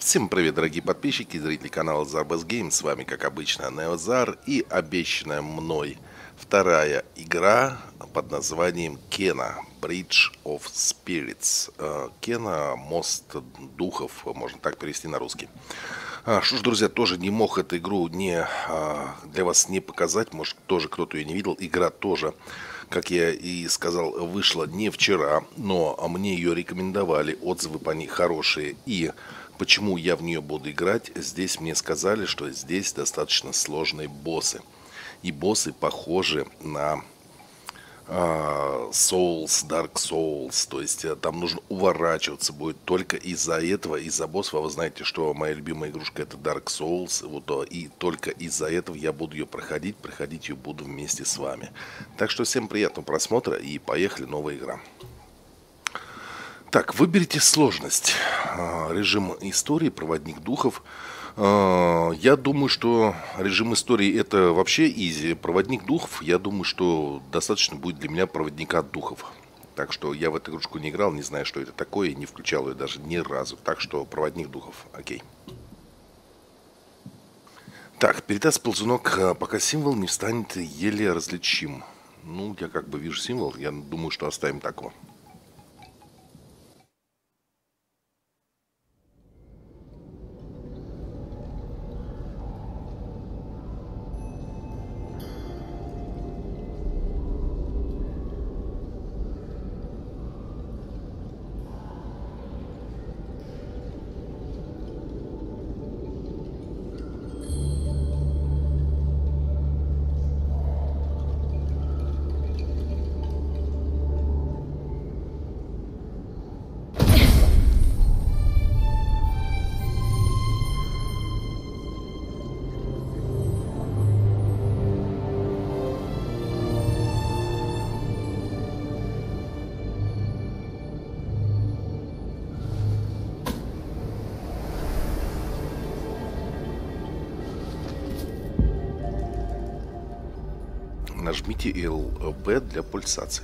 Всем привет, дорогие подписчики и зрители канала Zarbaz Games. С вами, как обычно, Неозар и обещанная мной вторая игра под названием Кена Bridge of Spirits. Кена, мост духов, можно так перевести на русский. Что ж, друзья, тоже не мог эту игру для вас не показать. Может, тоже кто-то ее не видел. Игра тоже, как я и сказал, вышла не вчера, но мне ее рекомендовали, отзывы по ней хорошие. И почему я в нее буду играть, здесь мне сказали, что здесь достаточно сложные боссы. И боссы похожи на Souls, Dark Souls, то есть там нужно уворачиваться будет только из-за этого, из-за боссов. А вы знаете, что моя любимая игрушка это Dark Souls, вот, и только из-за этого я буду ее проходить ее буду вместе с вами. Так что всем приятного просмотра и поехали, новая игра. Так, выберите сложность. Режим истории, проводник духов. Я думаю, что режим истории это вообще изи. Проводник духов, я думаю, что достаточно будет для меня проводника духов. Так что я в эту игрушку не играл, не знаю, что это такое, не включал ее даже ни разу. Так что проводник духов, окей. Так, передаст ползунок, пока символ не станет еле различим. Ну, я как бы вижу символ, я думаю, что оставим такого. Нажмите LB для пульсации.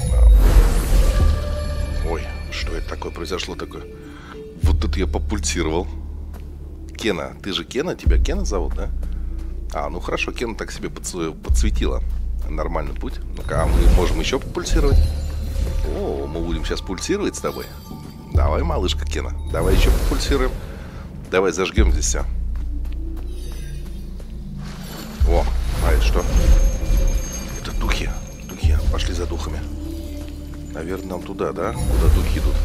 Ой, что это такое произошло такое? Вот тут я попульсировал. Кена, ты же Кена? Тебя Кена зовут, да? Ну хорошо, Кена так себе подсветила. Нормальный путь. Ну-ка, а мы можем еще попульсировать? О, мы будем сейчас пульсировать с тобой. Давай, малышка Кена, давай еще попульсируем. Давай зажгем здесь все. О, а это что? Духи, пошли за духами. Наверное, нам туда, да? Куда духи идут.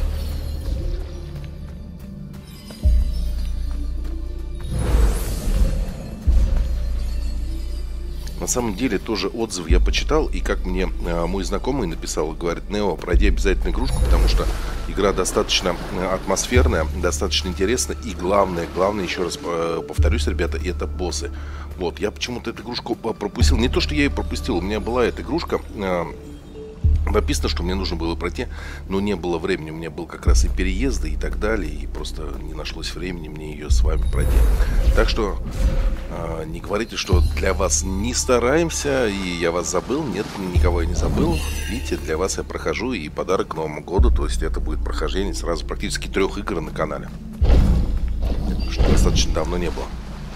На самом деле, тоже отзыв я почитал, и как мне мой знакомый написал, говорит: Нео, пройди обязательно игрушку, потому что игра достаточно атмосферная, достаточно интересная, и главное, еще раз повторюсь, ребята, это боссы. Вот, я почему-то эту игрушку пропустил. Не то, что я ее пропустил, у меня была эта игрушка. Написано, что мне нужно было пройти, но не было времени. У меня был как раз и переезды и так далее, и просто не нашлось времени мне ее с вами пройти. Так что не говорите, что для вас не стараемся, и я вас забыл. Нет, никого я не забыл. Видите, для вас я прохожу, и подарок к Новому году, то есть это будет прохождение сразу практически 3 игр на канале, что достаточно давно не было.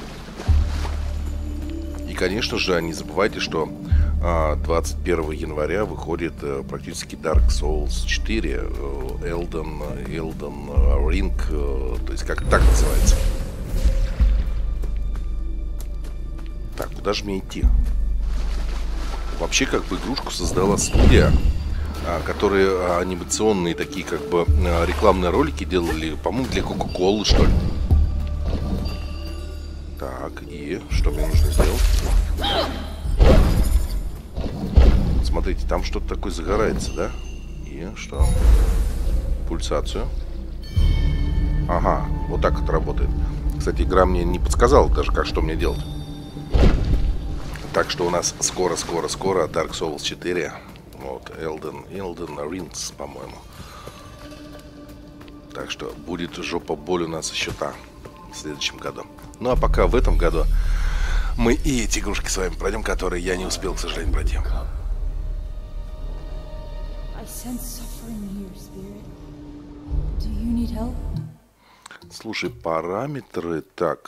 И, конечно же, не забывайте, что 21 января выходит практически Dark Souls 4, Elden Ring, то есть как так называется. Так, куда же мне идти? Вообще, как бы игрушку создала студия, которые анимационные такие, как бы рекламные ролики делали, по-моему, для Coca-Cola, что ли. Так, и что мне нужно сделать? Смотрите, там что-то такое загорается, да? И что? Пульсацию. Ага, вот так это работает. Кстати, игра мне не подсказала даже, как что мне делать. Так что у нас скоро Dark Souls 4. Вот, Elden Rings, по-моему. Так что будет жопа боль у нас еще в следующем году. Ну а пока в этом году мы и эти игрушки с вами пройдем, которые я не успел, к сожалению, пройти. Слушай, параметры. Так,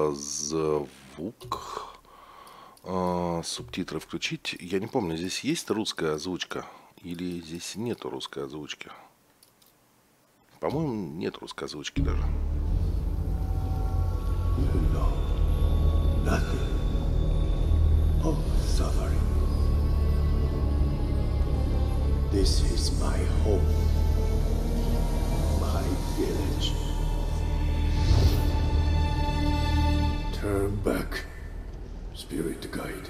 звук. Субтитры включить. Я не помню, здесь есть русская озвучка? Или здесь нету русской озвучки? По-моему, нет русской озвучки даже. This is my home, my village. Turn back, Spirit Guide.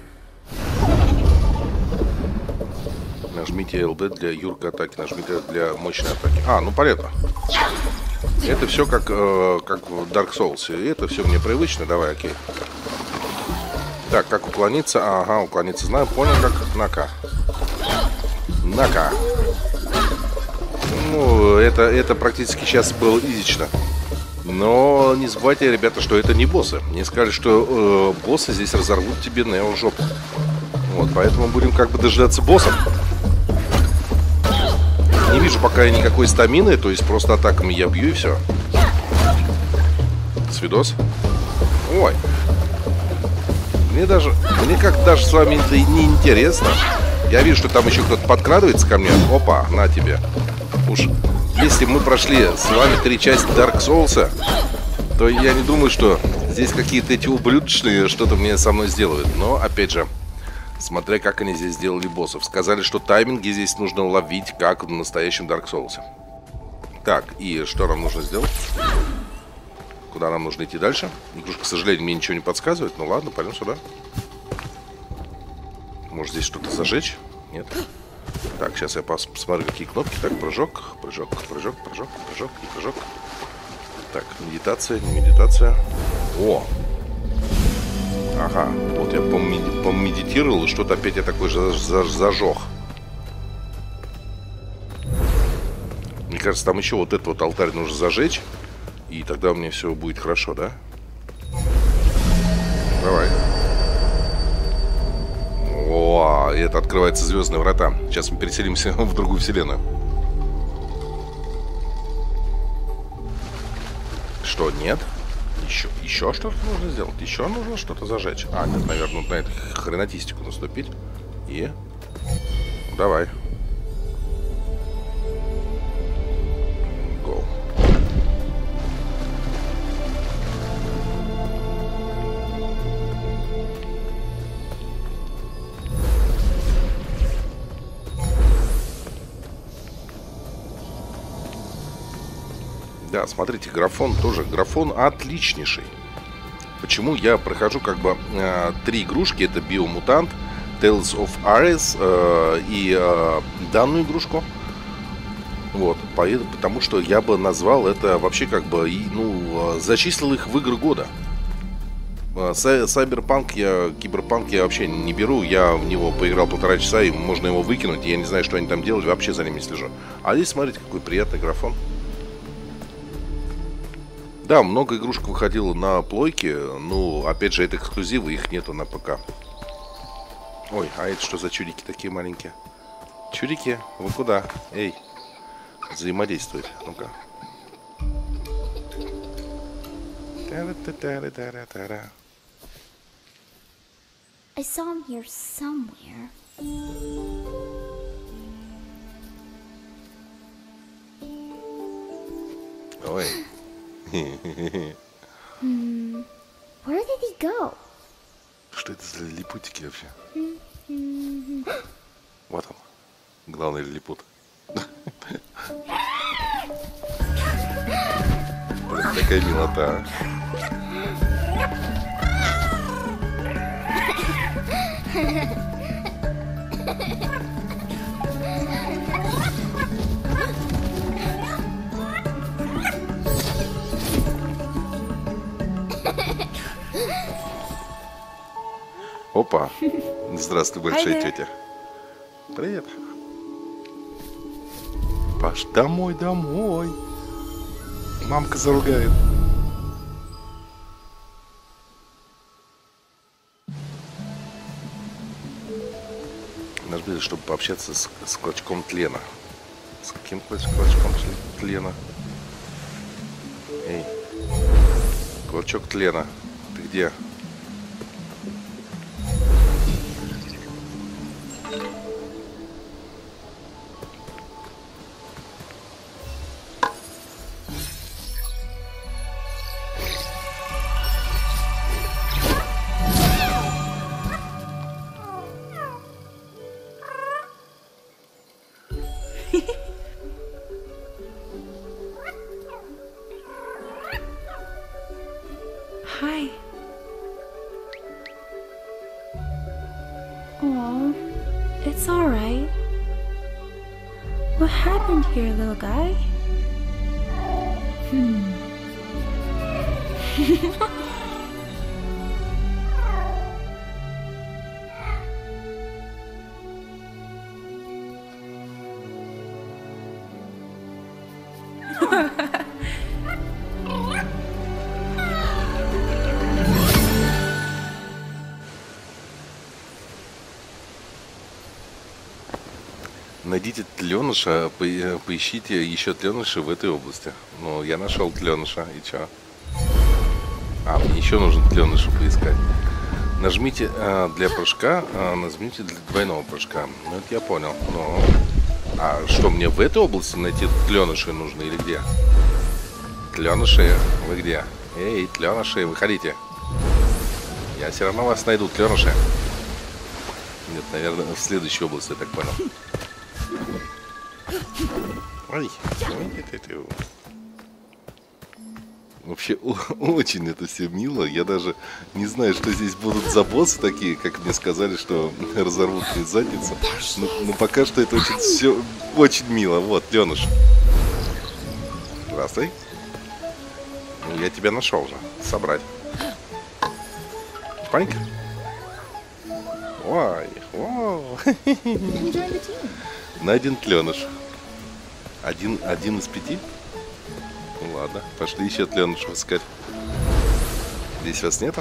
Нажмите LB для юркой атаки, нажмите для мощной атаки. Ну понятно. Это все как в Dark Souls. И это все мне привычно. Давай, окей. Так, как уклониться? Ага, уклониться знаю. Понял, как нака. Нака. Ну, это практически сейчас было изично. Но не забывайте, ребята, что это не боссы. Мне сказали, что боссы здесь разорвут тебе Нео жопу. Вот, поэтому будем как бы дожидаться боссов. Не вижу пока никакой стамины, то есть просто атаками я бью и все. Свидос. Ой. Мне как даже с вами это не интересно. Я вижу, что там еще кто-то подкрадывается ко мне. Опа, на тебе. Уж если мы прошли с вами 3 части Dark Souls, то я не думаю, что здесь какие-то эти ублюдочные что-то мне со мной сделают. Но, опять же, смотря как они здесь сделали боссов. Сказали, что тайминги здесь нужно ловить, как в настоящем Dark Souls. Так, и что нам нужно сделать? Куда нам нужно идти дальше? Игрушка, к сожалению, мне ничего не подсказывает. Ну ладно, пойдем сюда. Может здесь что-то зажечь? Нет. Так, сейчас я посмотрю, какие кнопки. Так, прыжок, прыжок, прыжок, прыжок, прыжок и прыжок. Так, медитация, не медитация. О! Ага, вот я помедитировал, и что-то опять я такой же зажег. Мне кажется, там еще вот этот вот алтарь нужно зажечь. И тогда у меня все будет хорошо, да? Давай. О, это открывается звездные врата. Сейчас мы переселимся в другую вселенную. Что, нет? Еще что-то нужно сделать? Еще нужно что-то зажечь? Нет, наверное, на эту хренотистику наступить. И... Давай. Go. Да, смотрите, графон тоже. Графон отличнейший. Почему я прохожу как бы 3 игрушки. Это Биомутант, Tales of Ares и данную игрушку. Вот, потому что я бы назвал это вообще как бы, зачислил их в игры года. Киберпанк я вообще не беру. Я в него поиграл 1,5 часа, и можно его выкинуть. Я не знаю, что они там делают, вообще за ними не слежу. А здесь, смотрите, какой приятный графон. Да, много игрушек выходило на плойке. Ну, опять же, это эксклюзивы, их нету на ПК. Ой, а это что за чудики такие маленькие? Чудики, вы куда? Эй, взаимодействовать. Ну-ка. I saw him here somewhere. Ой. Where did he go? Что это за лилипутики вообще? Вот он. Главный лилипут. Блин, такая милота. Опа. Здравствуй, большая тетя. Привет. Паш, домой, домой. Мамка заругает. Нажми, чтобы пообщаться с клочком тлена. С каким клочком тлена? Эй. Клочок тлена. Ты где? Hi. Oh, it's all right. What happened here, little guy? Найдите тленыша, поищите еще тленыша в этой области. Ну, я нашел тленыша, и чё? А, мне еще нужен тленыша поискать. Нажмите для прыжка, нажмите для двойного прыжка. Ну, это я понял. Но... А что, мне в этой области найти тленыши нужно или где? Тленыши, вы где? Эй, тленыши, выходите. Я все равно вас найду, тленыши. Нет, наверное, в следующей области, я так понял. Ой, вообще очень это все мило. Я даже не знаю, что здесь будут за боссы такие, как мне сказали, что разорвут мне задницу. Но пока что это очень все очень мило. Вот, Леныш. Здравствуй. Ну, я тебя нашел же. Собрать. Панька. Ой, о. Найден тленыш. Один из 5? Ну ладно, пошли еще тленышев искать. Здесь вас нету?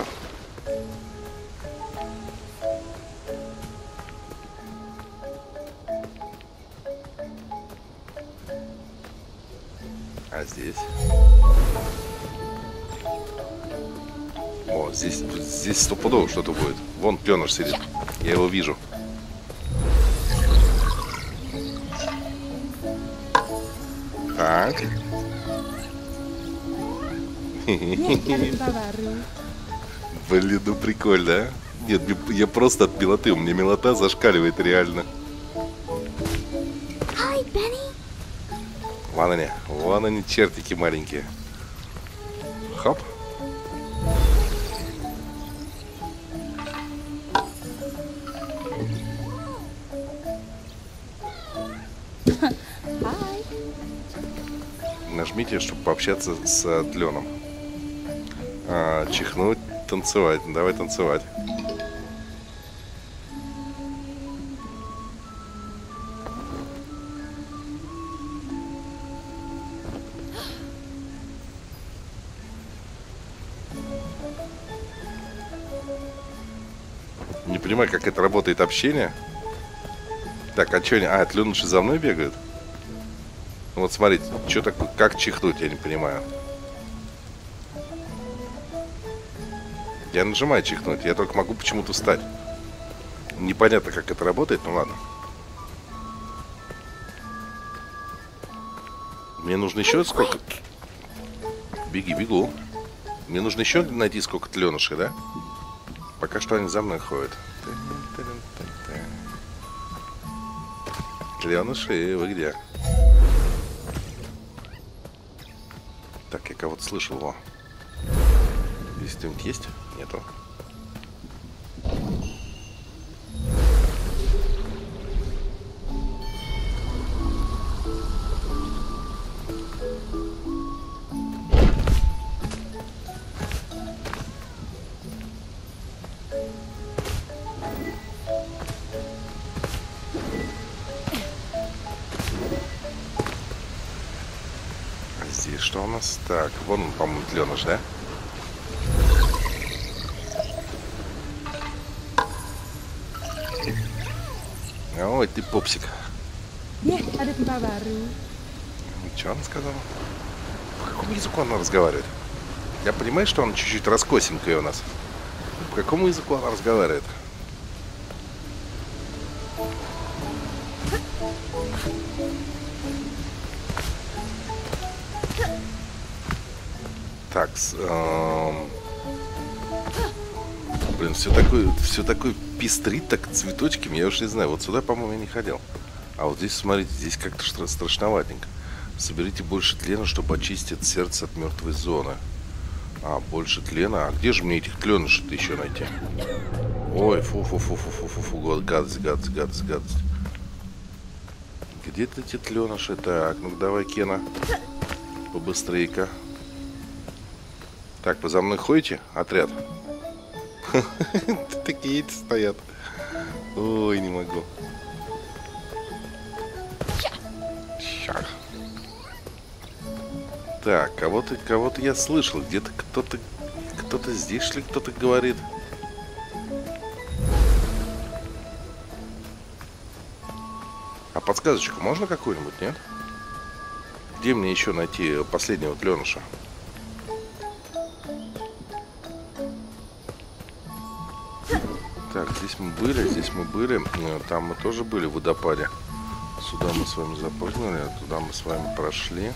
А здесь? О, здесь стопудово что-то будет. Вон тленыш сидит. Я его вижу. Так. Блин, ну прикольно, а? Нет, я просто от милоты. У меня милота зашкаливает реально. Hi, Benny. Вон они, чертики маленькие. Хоп. Нажмите, чтобы пообщаться с тленом. Чихнуть, танцевать. Давай танцевать. Не понимаю, как это работает общение. Так, а что они? А, тленыши за мной бегают? Вот смотрите, что такое, как чихнуть, я не понимаю. Я нажимаю чихнуть, я только могу почему-то встать. Непонятно, как это работает, ну ладно. Мне нужно еще сколько... Бегу. Мне нужно еще найти сколько тленышей, да? Пока что они за мной ходят. Тленыши, вы где? Так, я кого-то слышал, во. Здесь кто-нибудь есть? Нету. Здесь что у нас? Так, вон он, по-моему, тленыш, да? Ой, ты попсик. Что она сказала? По какому языку она разговаривает? Я понимаю, что он чуть-чуть раскосенькая у нас. По какому языку она разговаривает? Так, блин, все такое пестрит так цветочками, я уж не знаю. Вот сюда, по-моему, я не ходил. А вот здесь, смотрите, здесь как-то страшноватенько. Соберите больше тлена, чтобы очистить сердце от мертвой зоны. А, больше тлена. А где же мне этих тленышей-то еще найти? Ой, фу-фу-фу-фу-фу-фу, гадость. Где-то эти тленыши? Так, ну давай, Кена, побыстрее-ка. Так, вы за мной ходите, отряд? Такие эти стоят. Ой, не могу. Щах. Так, кого-то я слышал. Где-то кто-то здесь, что ли, кто-то говорит. А подсказочку можно какую-нибудь, нет? Где мне еще найти последнего тленыша? Так, здесь мы были, там мы тоже были в водопаде. Сюда мы с вами запрыгнули, туда мы с вами прошли.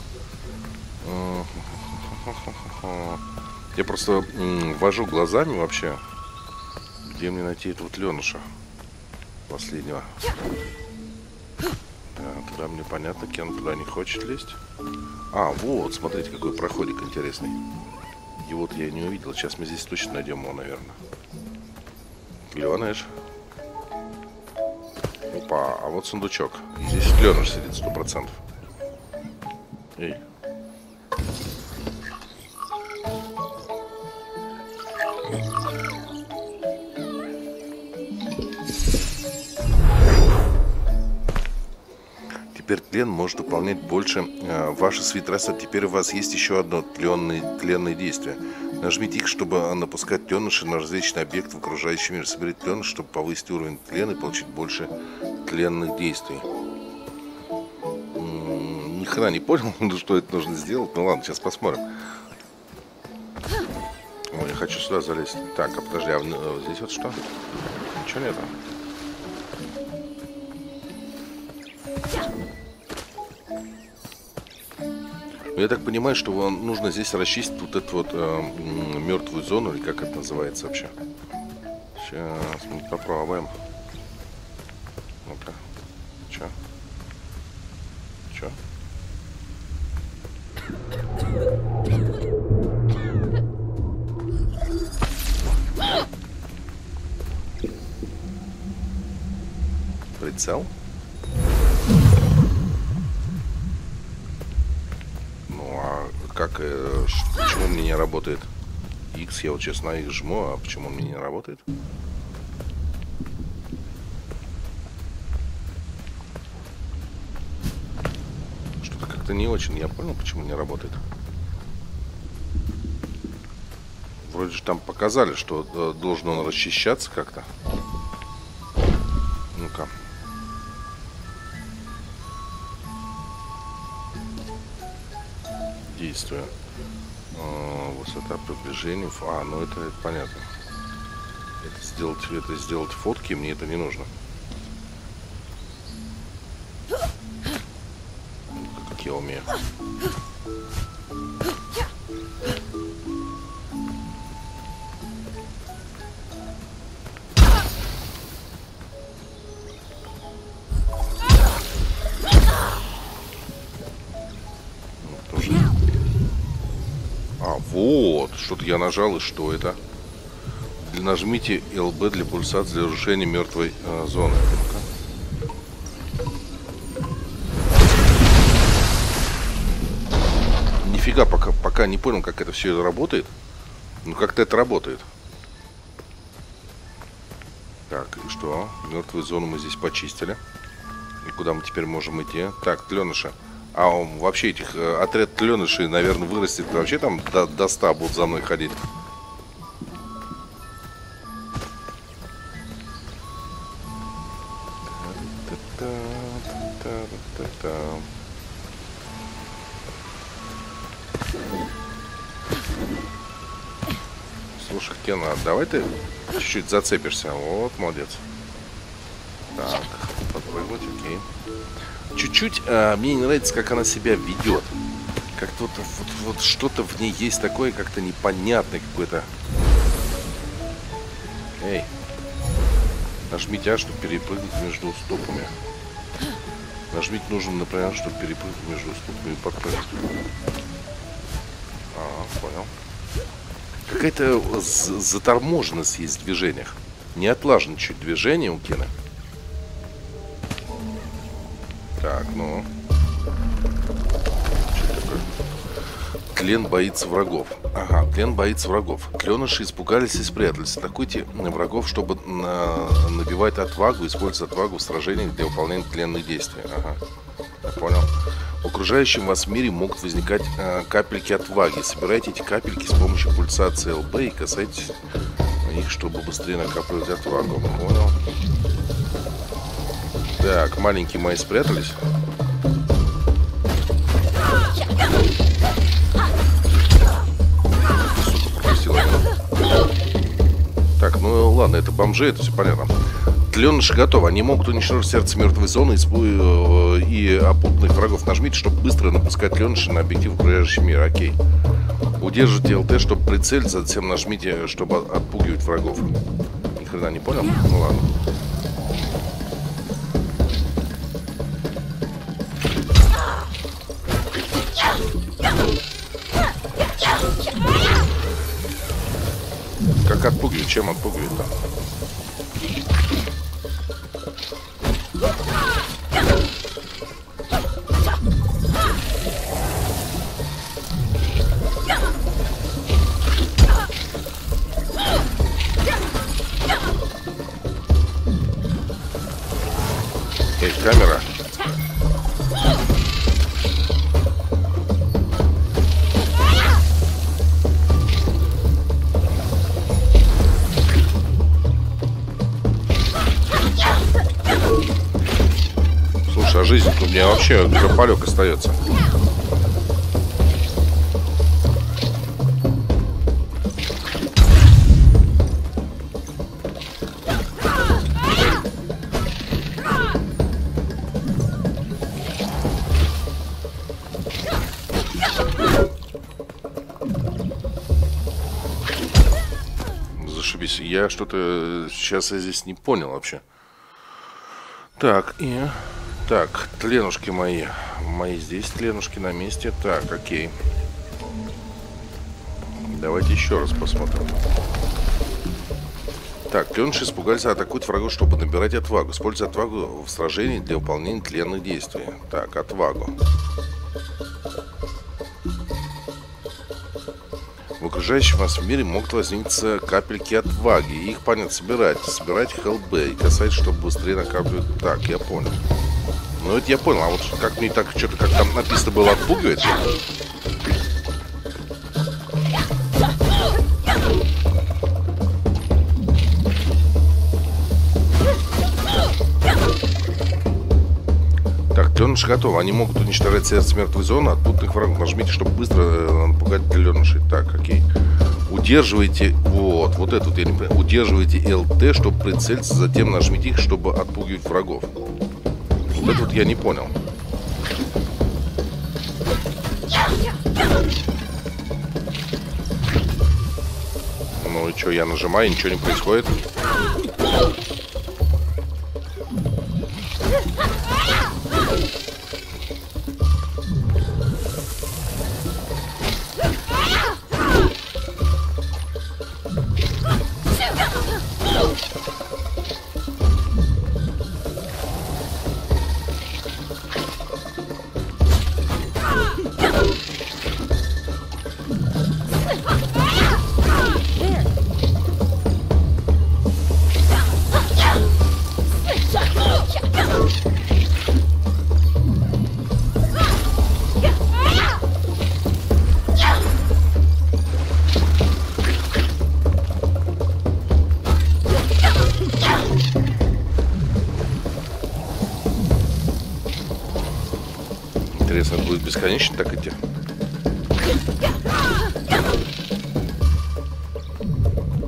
Я просто вожу глазами вообще, где мне найти этого тленыша последнего. Да, туда мне понятно, Кен туда не хочет лезть. А, вот, смотрите, какой проходик интересный. Его-то я не увидел. Сейчас мы здесь точно найдем его, наверное. Клёныш. Опа, а вот сундучок. Здесь клёныш сидит 100%. Эй. Теперь тлен может выполнять больше ваши свитраса. Теперь у вас есть еще одно тленное действие. Нажмите их, чтобы напускать тленыши на различные объекты в окружающем мире. Соберите тленыш, чтобы повысить уровень тлена и получить больше тленных действий. Ни хрена не понял, что это нужно сделать. Ну ладно, сейчас посмотрим. Ой, я хочу сюда залезть. Так, а подожди, а здесь вот что? Ничего нету. Я так понимаю, что вам нужно здесь расчистить вот эту вот мертвую зону, или как это называется вообще. Сейчас мы попробуем. Ну-ка. Чё? Прицел? Как, почему мне не работает X? Я вот сейчас на X жму, а почему он мне не работает? Что-то как-то не очень, я понял, почему не работает. Вроде же там показали, что должен он расчищаться как-то. Ну-ка. Действие. Высота приближения. А, ну это понятно. Это сделать фотки, мне это не нужно. Как я умею. Вот, что-то я нажал, и что это? Нажмите ЛБ для пульсации для разрушения мертвой зоны. Нифига, пока не понял, как это все работает. Ну, как-то это работает. Так, и что? Мертвую зону мы здесь почистили. И куда мы теперь можем идти? Так, тленыши. А вообще этих отряд тленышей, наверное, вырастет. Вообще там до 100 будут за мной ходить. Слушай, Кена, давай ты чуть-чуть зацепишься. Вот, молодец. Так, подпрыгнуть, окей. Чуть-чуть мне не нравится, как она себя ведет. Как-то вот что-то в ней есть такое, как-то непонятное какое-то. Эй. Нажмите А, чтобы перепрыгнуть между уступами. Нажмите нужно, например, чтобы перепрыгнуть между уступами и подпрыгнуть. Понял. Какая-то заторможенность есть в движениях. Не отлажено чуть движение у Кена. Так, ну. Что такое? Тлен боится врагов. Ага, Тлен боится врагов. Тленыши испугались и спрятались. Атакуйте врагов, чтобы набивать отвагу, использовать отвагу в сражениях для выполнения тленных действий. Ага, я понял. В окружающем вас мире могут возникать капельки отваги. Собирайте эти капельки с помощью пульсации ЛБ и касайтесь их, чтобы быстрее накапливать отвагу. Понял. Так, маленькие мои спрятались. Сука, пропустила. Так, ну ладно, это бомжи, это все понятно. Тленыши готовы. Они могут уничтожить сердце мертвой зоны и опутанных врагов. Нажмите, чтобы быстро напускать тленыши на объектив окружающий мир. Окей. Удержите ЛТ, чтобы прицелиться, затем нажмите, чтобы отпугивать врагов. Ни хрена не понял? Ну ладно. Как отпугивать? Чем отпугивать-то? Эй, камера. Слушай, а жизнь у меня вообще грополек остается. Зашибись. Я что-то сейчас я здесь не понял вообще. Так, и... Так, тленушки мои. Мои здесь тленушки на месте. Так, окей. Давайте еще раз посмотрим. Так, тленыши испугались, атакуют врагов, чтобы набирать отвагу. Используйте отвагу в сражении для выполнения тленных действий. Так, отвагу. В окружающем вас мире могут возникнуть капельки отваги. Их, понятно, собирать. Собирать ХЛБ и касать, чтобы быстрее накапливать. Так, я понял. Ну, это я понял. А вот как мне так, что-то, как там написано было, отпугивать? Так, тленыши готовы. Они могут уничтожать сердце мертвой зоны от путных врагов. Нажмите, чтобы быстро напугать тленышей. Так, окей. Удерживайте, вот эту я не понимаю. Удерживайте ЛТ, чтобы прицелиться, затем нажмите их, чтобы отпугивать врагов. Вот это вот я не понял. Ну и что, я нажимаю, ничего не происходит. Интересно, будет бесконечно так идти?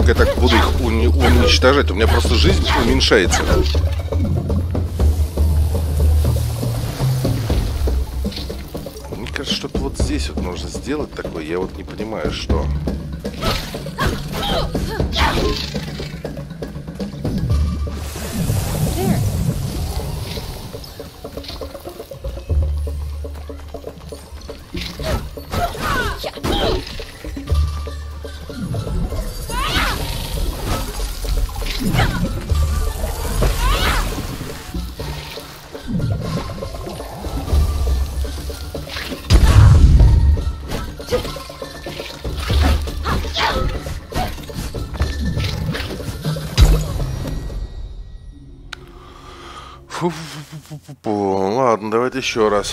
только я так буду их уничтожать, у меня просто жизнь уменьшается. Мне кажется, что-то вот здесь вот нужно сделать такое. Я вот не понимаю, что. Фу-фу-фу-фу-фу. Ладно, давайте еще раз.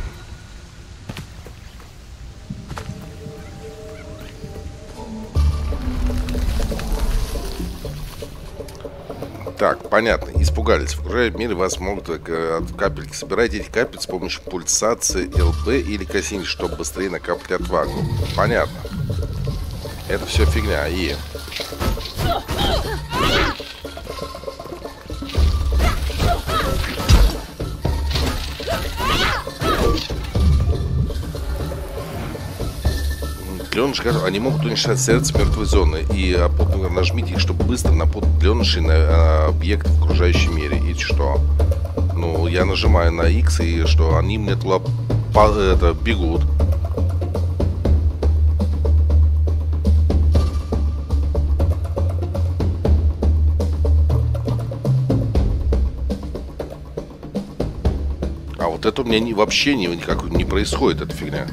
Так, понятно. Испугались. В окружающем мире вас могут от капельки. Собирайте эти капли с помощью пульсации ЛБ или косинки, чтобы быстрее накапливать отвагу. Понятно. Это все фигня. И... Пленыши, они могут уничтожать сердце мертвой зоны. И нажмите их, чтобы быстро напутать пленыши на объект в окружающем мире. И что? Ну, я нажимаю на X, и что? Они мне туда бегут. А вот это у меня вообще никак не происходит, эта фигня.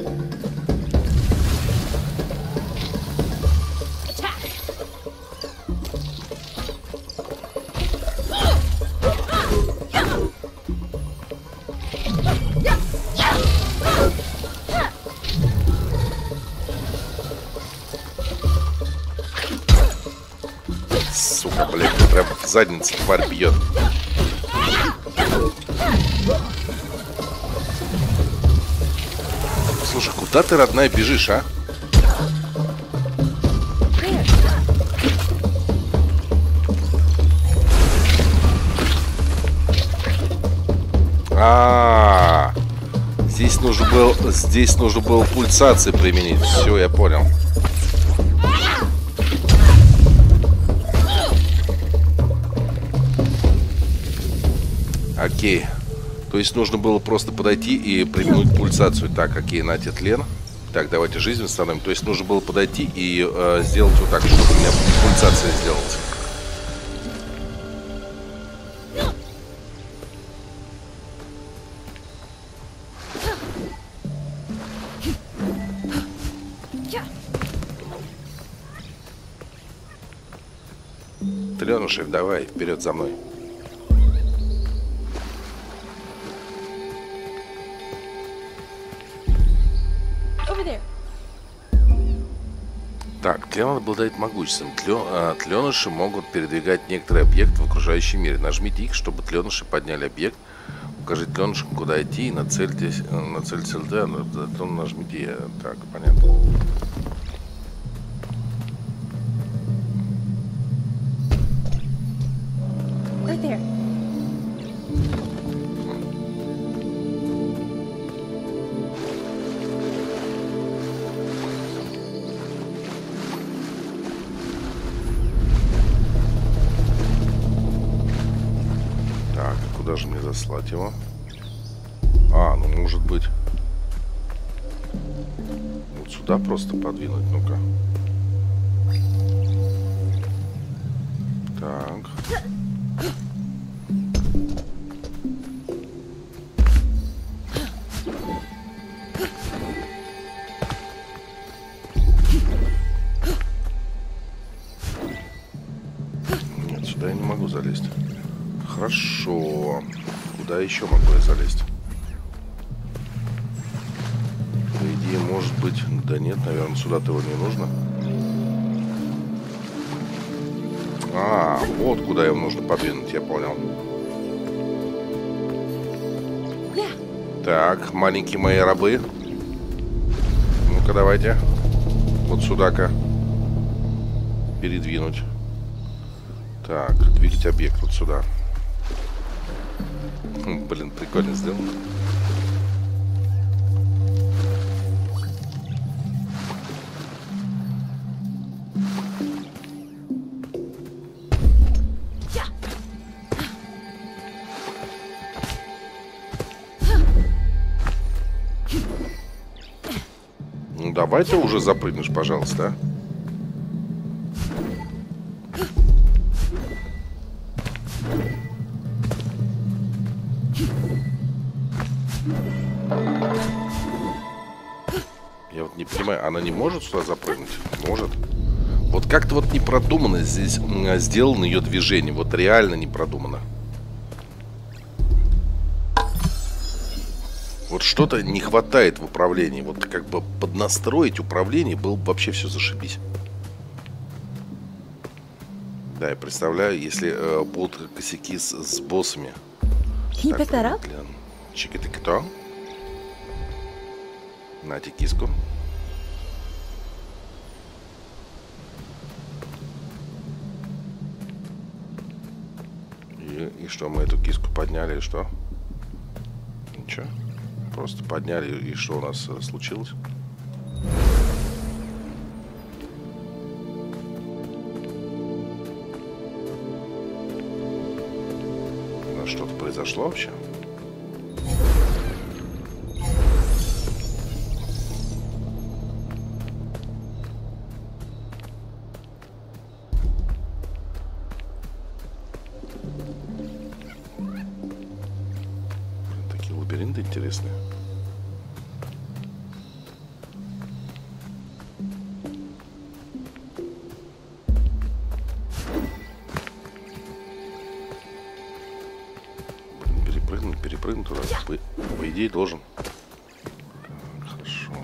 Сука, блядь, прям в задницу тварь бьет. Слушай, куда ты, родная, бежишь, а? Здесь нужно было пульсации применить. Все, я понял. Окей. То есть нужно было просто подойти и применить пульсацию. Так, окей, нате тлен. Так, давайте жизнь восстановим. То есть нужно было подойти и сделать вот так, чтобы у меня пульсация сделалась. Тленушек, давай, вперед за мной. Так, тлен обладает могуществом. Тленыши могут передвигать некоторые объекты в окружающем мире. Нажмите их, чтобы тленыши подняли объект. Укажите тленышам, куда идти, и нацельтесь ЛД, затем нажмите. Так, понятно. Куда же мне заслать его? Ну может быть вот сюда просто подвинуть, ну-ка. Так. Нет, сюда я не могу залезть. Хорошо. Куда еще могу я залезть? По идее, может быть... Да нет, наверное, сюда-то его не нужно. Вот куда его нужно подвинуть, я понял. Так, маленькие мои рабы. Ну-ка, давайте. Вот сюда-ка. передвинуть. Так, двигать объект вот сюда. Блин, прикольно сделано. Ну, давай ты уже запрыгнешь, пожалуйста, а? Я вот не понимаю, она не может сюда запрыгнуть? Может. Вот как-то вот не продумано здесь сделано ее движение. Вот реально не продумано. Вот что-то не хватает в управлении. Вот как бы поднастроить управление было бы вообще все зашибись. Да, я представляю, если будут косяки с боссами. Can you pick that up? Чики-тики-то. Нате киску. И что, мы эту киску подняли, и что? Ничего. Просто подняли, и что у нас случилось? У нас что-то произошло вообще? Такие лабиринты интересные. Перепрыгнуть туда. По идее должен. Так, хорошо.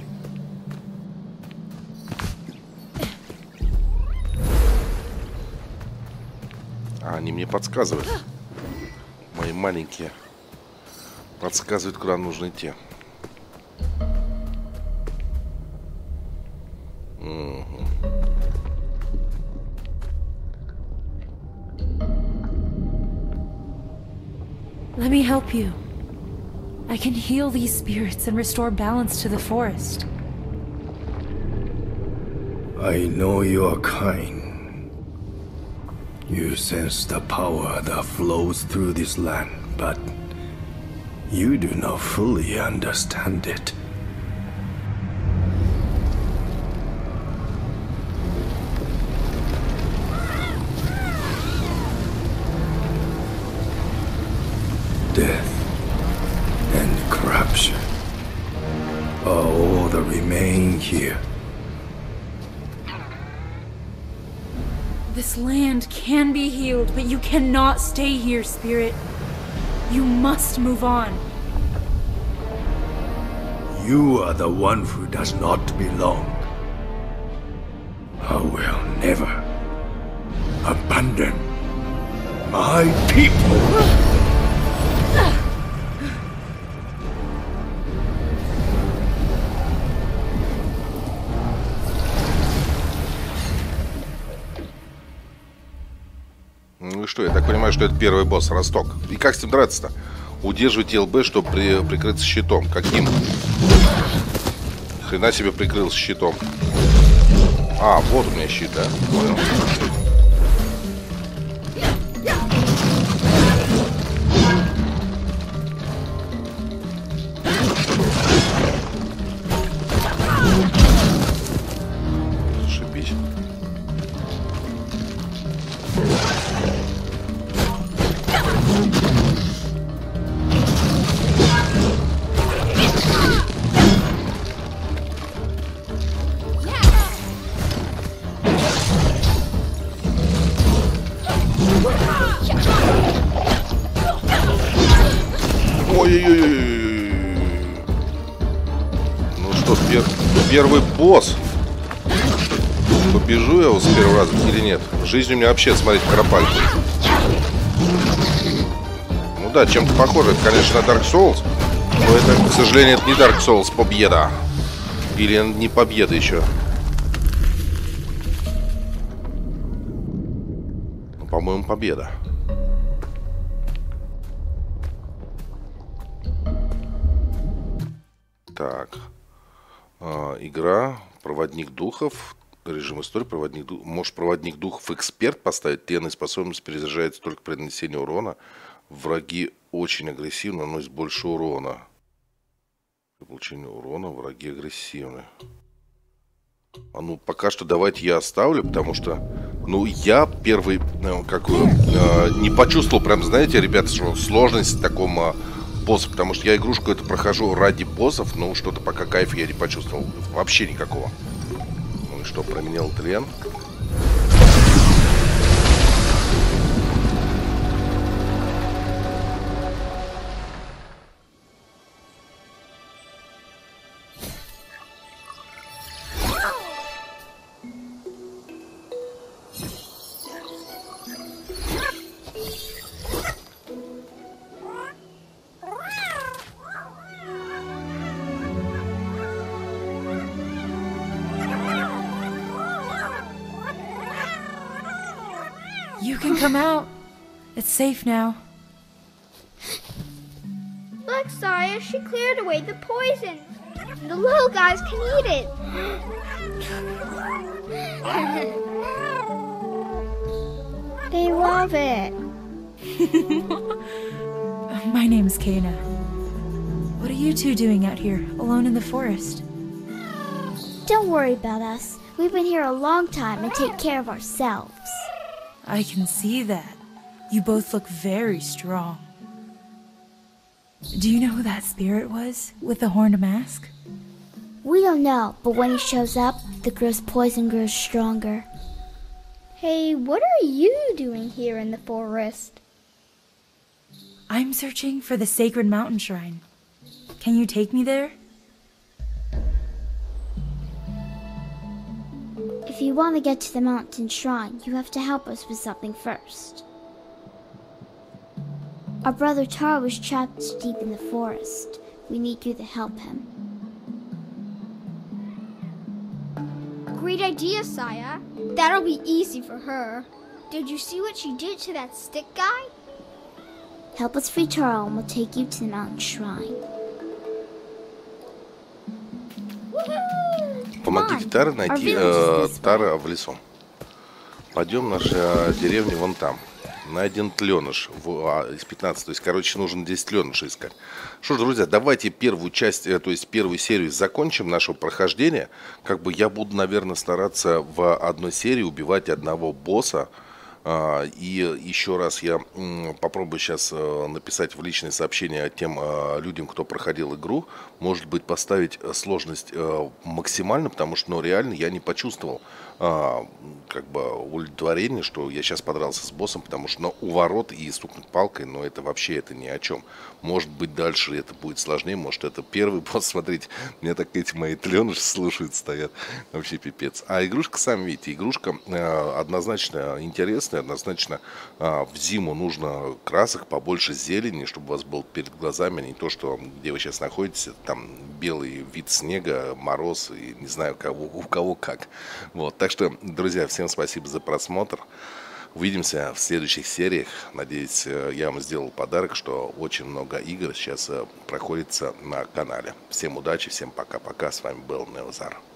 А, они мне подсказывают. Мои маленькие. Подсказывают, куда нужно идти. Угу. Let me help you. I can heal these spirits and restore balance to the forest. I know you are kind. You sense the power that flows through this land, but you do not fully understand it. Death and corruption are all that remain here. This land can be healed, but you cannot stay here, Spirit. You must move on. You are the one who does not belong. I will never abandon my people. Ну и что, я так понимаю, что это первый босс, Росток. И как с ним драться-то? Удерживайте ЛБ, чтобы прикрыться щитом. Каким? Хрена себе прикрылся щитом. А, вот у меня щит, да? Понял. Зашибись. Ой-ой-ой. Ну что, первый босс. Побежу я его с первого раза или нет? Жизнь у меня вообще, смотрите, карапалька. Ну да, чем-то похоже. Это, конечно, на Dark Souls. Но это, к сожалению, это не Dark Souls победа. Или не победа еще. По-моему, победа. Так. Игра. Проводник духов. Режим истории. Проводник духов. Может, проводник духов эксперт поставить? Тенная способность перезаряжается только при нанесении урона. Враги очень агрессивны, наносят больше урона. При получении урона враги агрессивны. Ну, пока что давайте я оставлю, потому что, ну, я первый, не почувствовал, прям, знаете, ребята, что сложность в таком боссе, потому что я игрушку эту прохожу ради боссов, но что-то пока кайфа я не почувствовал, вообще никакого. Ну и что, променял тлен? You can come out. It's safe now. Look, Saya, she cleared away the poison. The little guys can eat it. They love it. My name's Kana. What are you two doing out here, alone in the forest? Don't worry about us. We've been here a long time and take care of ourselves. I can see that. You both look very strong. Do you know who that spirit was with the horned mask? We don't know, but when he shows up, the gross poison grows stronger. Hey, what are you doing here in the forest? I'm searching for the sacred mountain shrine. Can you take me there? If you want to get to the mountain shrine, you have to help us with something first. Our brother Taro was trapped deep in the forest. We need you to help him. Great idea, Saya. That'll be easy for her. Did you see what she did to that stick guy? Help us free Taro and we'll take you to the mountain shrine. Помогите Таре найти Тара в лесу. Пойдем, наша деревня вон там. Найден тленыш из 15. То есть, короче, нужно 10 тленышей искать. Что ж, друзья, давайте первую часть, то есть первую серию закончим нашего прохождения. Как бы я буду, наверное, стараться в одной серии убивать одного босса. И еще раз я попробую сейчас написать в личные сообщения тем людям, кто проходил игру. Может быть, поставить сложность максимально, потому что, ну, реально я не почувствовал как бы удовлетворение, что я сейчас подрался с боссом, потому что, ну, у ворот и стукнуть палкой, но это вообще это ни о чем. Может быть, дальше это будет сложнее, может, это первый босс, смотрите, мне так эти мои тленыши слушают, стоят, вообще пипец. А игрушка, сами видите, игрушка однозначно интересная, однозначно в зиму нужно красок, побольше зелени, чтобы у вас был перед глазами, не то, что где вы сейчас находитесь, там белый вид снега, мороз, и не знаю, у кого как. Вот, так что, друзья, всем спасибо за просмотр. Увидимся в следующих сериях. Надеюсь, я вам сделал подарок, что очень много игр сейчас проходится на канале. Всем удачи, всем пока-пока. С вами был Неозар.